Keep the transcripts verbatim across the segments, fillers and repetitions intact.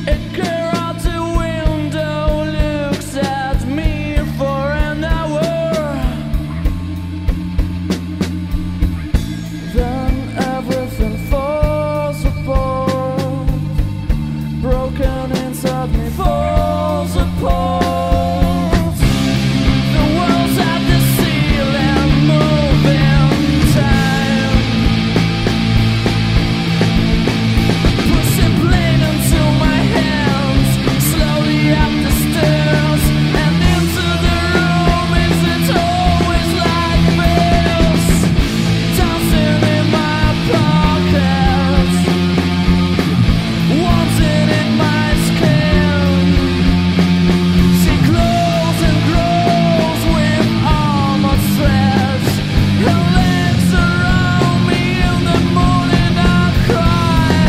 A girl out the window looks at me for an hour. Then everything falls apart. Broken inside me falls apart. The walls at the ceiling move in time. Pushing plane into my hands, slowly up the stairs and into the room. Is it always like this? Dancing in my pockets, wanting in my skin. She grows and grows with armored threads. Her legs around me in the morning I cry.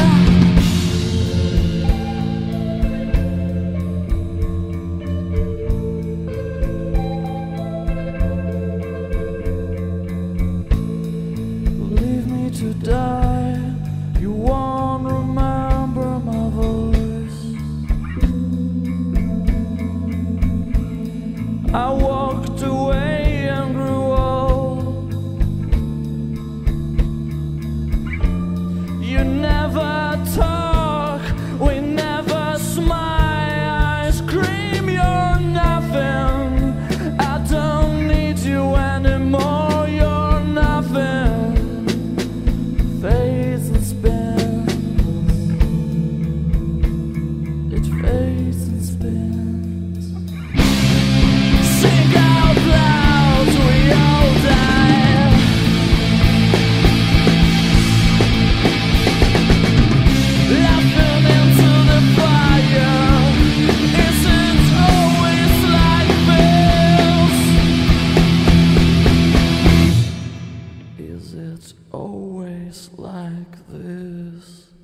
Leave me to die, you won't remember my voice. I walked away and grew old. You never talk, we never smile. I scream you're nothing, I don't need you anymore. You're nothing. Fades and spins, it fades and spins. Sing out loud, we all die. Laughing into the fire. Is it always like this? Is it always like this?